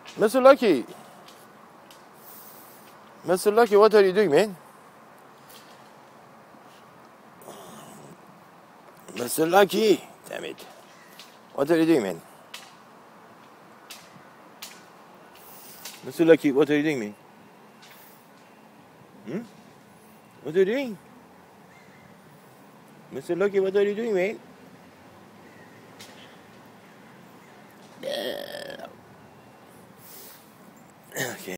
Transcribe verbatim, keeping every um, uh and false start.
Mister Lucky. Mister Lucky, what are you doing, man? Mister Lucky. Damn it. What are you doing, man? Mister Lucky, what are you doing, man? Hmm? What are you doing? Mister Lucky, what are you doing, man?